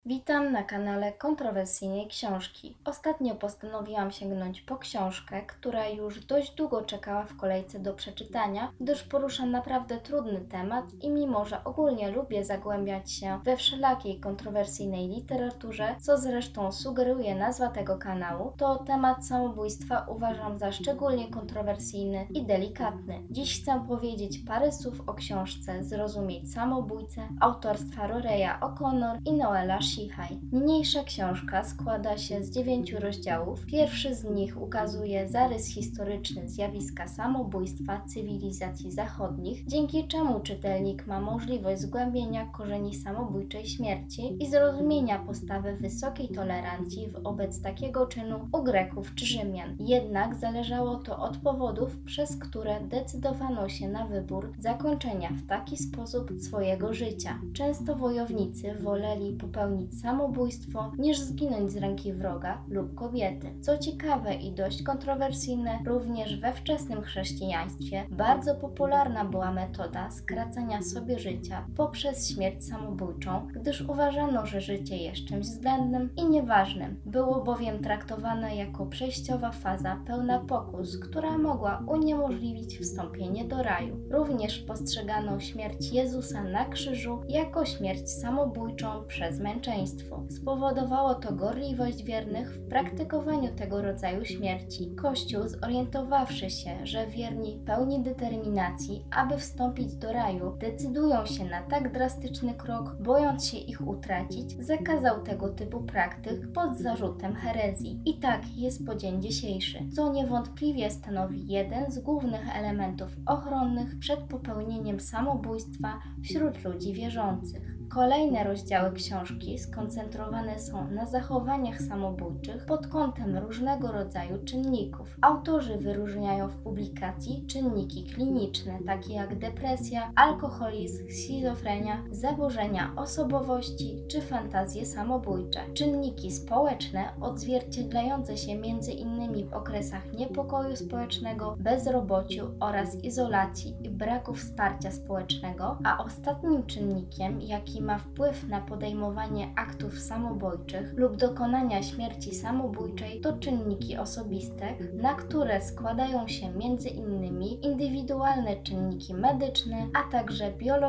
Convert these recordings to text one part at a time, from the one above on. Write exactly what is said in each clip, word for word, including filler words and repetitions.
Witam na kanale kontrowersyjnej książki. Ostatnio postanowiłam sięgnąć po książkę, która już dość długo czekała w kolejce do przeczytania, gdyż porusza naprawdę trudny temat i mimo, że ogólnie lubię zagłębiać się we wszelakiej kontrowersyjnej literaturze, co zresztą sugeruje nazwa tego kanału, to temat samobójstwa uważam za szczególnie kontrowersyjny i delikatny. Dziś chcę powiedzieć parę słów o książce Zrozumieć samobójcę autorstwa Roreya O'Connor i Noela Shihai. Niniejsza książka składa się z dziewięciu rozdziałów. Pierwszy z nich ukazuje zarys historyczny zjawiska samobójstwa cywilizacji zachodnich, dzięki czemu czytelnik ma możliwość zgłębienia korzeni samobójczej śmierci i zrozumienia postawy wysokiej tolerancji wobec takiego czynu u Greków czy Rzymian. Jednak zależało to od powodów, przez które decydowano się na wybór zakończenia w taki sposób swojego życia. Często wojownicy woleli popełnić samobójstwo niż zginąć z ręki wroga lub kobiety. Co ciekawe i dość kontrowersyjne, również we wczesnym chrześcijaństwie bardzo popularna była metoda skracania sobie życia poprzez śmierć samobójczą, gdyż uważano, że życie jest czymś względnym i nieważnym. Było bowiem traktowane jako przejściowa faza pełna pokus, która mogła uniemożliwić wstąpienie do raju. Również postrzegano śmierć Jezusa na krzyżu jako śmierć samobójczą przez męczeństwo. Spowodowało to gorliwość wiernych w praktykowaniu tego rodzaju śmierci. Kościół, zorientowawszy się, że wierni pełni determinacji, aby wstąpić do raju, decydują się na tak drastyczny krok, bojąc się ich utracić, zakazał tego typu praktyk pod zarzutem herezji. I tak jest po dzień dzisiejszy, co niewątpliwie stanowi jeden z głównych elementów ochronnych przed popełnieniem samobójstwa wśród ludzi wierzących. Kolejne rozdziały książki skoncentrowane są na zachowaniach samobójczych pod kątem różnego rodzaju czynników. Autorzy wyróżniają w publikacji czynniki kliniczne, takie jak depresja, alkoholizm, schizofrenia, zaburzenia osobowości czy fantazje samobójcze. Czynniki społeczne odzwierciedlające się między innymi w okresach niepokoju społecznego, bezrobociu oraz izolacji i braku wsparcia społecznego, a ostatnim czynnikiem, jaki ma wpływ na podejmowanie aktów samobójczych lub dokonania śmierci samobójczej, to czynniki osobiste, na które składają się między innymi indywidualne czynniki medyczne, a także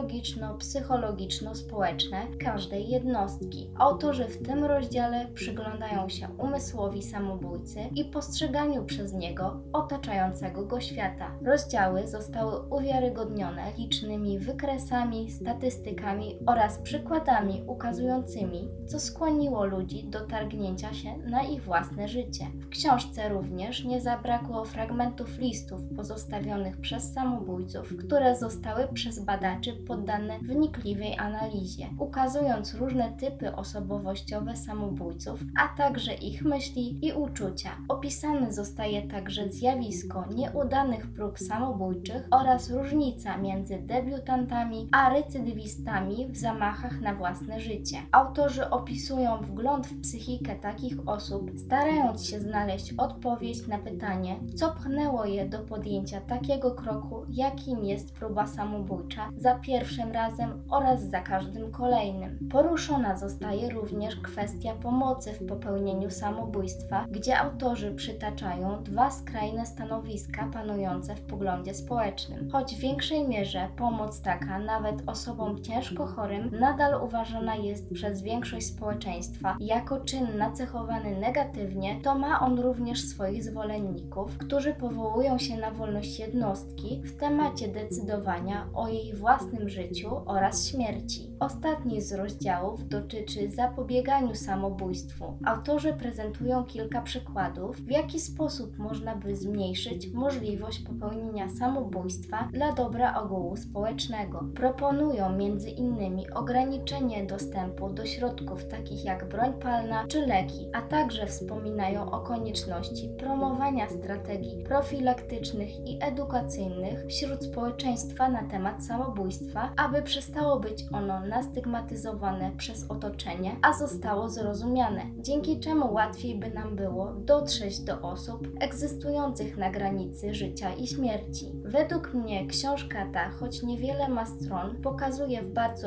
biologiczno-psychologiczno-społeczne każdej jednostki. Autorzy w tym rozdziale przyglądają się umysłowi samobójcy i postrzeganiu przez niego otaczającego go świata. Rozdziały zostały uwiarygodnione licznymi wykresami, statystykami oraz przykładami ukazującymi, co skłoniło ludzi do targnięcia się na ich własne życie. W książce również nie zabrakło fragmentów listów pozostawionych przez samobójców, które zostały przez badaczy poddane wnikliwej analizie, ukazując różne typy osobowościowe samobójców, a także ich myśli i uczucia. Opisane zostaje także zjawisko nieudanych prób samobójczych oraz różnica między debiutantami a recydywistami w zamachach na własne życie. Autorzy opisują wgląd w psychikę takich osób, starając się znaleźć odpowiedź na pytanie, co pchnęło je do podjęcia takiego kroku, jakim jest próba samobójcza za pierwszym razem oraz za każdym kolejnym. Poruszona zostaje również kwestia pomocy w popełnieniu samobójstwa, gdzie autorzy przytaczają dwa skrajne stanowiska panujące w poglądzie społecznym. Choć w większej mierze pomoc taka nawet osobom ciężko chorym nadal uważana jest przez większość społeczeństwa jako czyn nacechowany negatywnie, to ma on również swoich zwolenników, którzy powołują się na wolność jednostki w temacie decydowania o jej własnym życiu oraz śmierci. Ostatni z rozdziałów dotyczy zapobieganiu samobójstwu. Autorzy prezentują kilka przykładów, w jaki sposób można by zmniejszyć możliwość popełnienia samobójstwa dla dobra ogółu społecznego. Proponują między innymi ograniczenie dostępu do środków takich jak broń palna czy leki, a także wspominają o konieczności promowania strategii profilaktycznych i edukacyjnych wśród społeczeństwa na temat samobójstwa, aby przestało być ono nastygmatyzowane przez otoczenie, a zostało zrozumiane, dzięki czemu łatwiej by nam było dotrzeć do osób egzystujących na granicy życia i śmierci. Według mnie książka ta, choć niewiele ma stron, pokazuje w bardzo przejrzysty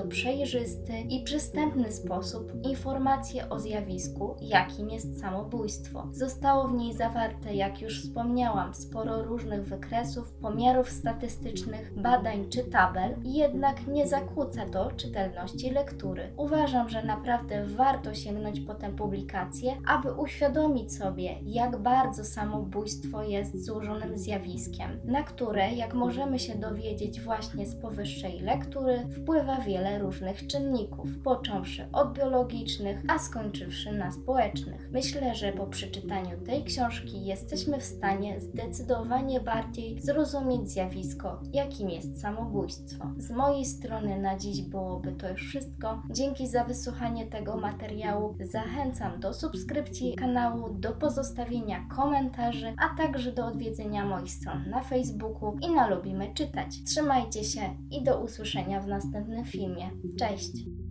przejrzysty i przystępny sposób informacje o zjawisku, jakim jest samobójstwo. Zostało w niej zawarte, jak już wspomniałam, sporo różnych wykresów, pomiarów statystycznych, badań czy tabel, jednak nie zakłóca to czytelności lektury. Uważam, że naprawdę warto sięgnąć po tę publikację, aby uświadomić sobie, jak bardzo samobójstwo jest złożonym zjawiskiem, na które, jak możemy się dowiedzieć właśnie z powyższej lektury, wpływa wiele różnych czynników, począwszy od biologicznych, a skończywszy na społecznych. Myślę, że po przeczytaniu tej książki jesteśmy w stanie zdecydowanie bardziej zrozumieć zjawisko, jakim jest samobójstwo. Z mojej strony na dziś byłoby to już wszystko. Dzięki za wysłuchanie tego materiału. Zachęcam do subskrypcji kanału, do pozostawienia komentarzy, a także do odwiedzenia moich stron na Facebooku i na Lubimy Czytać. Trzymajcie się i do usłyszenia w następnym filmie. Cześć!